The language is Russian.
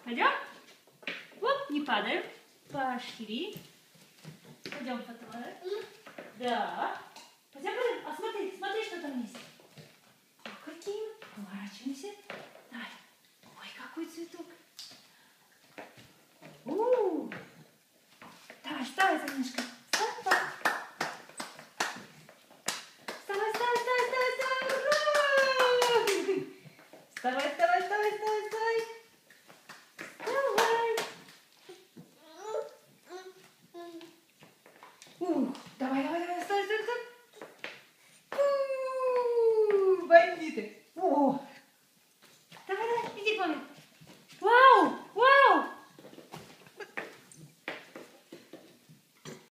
Пойдем? Оп, не падаем. Пошли. Пойдем, Фатима. Да. Пойдем, пойдем. А смотри, смотри, что там есть.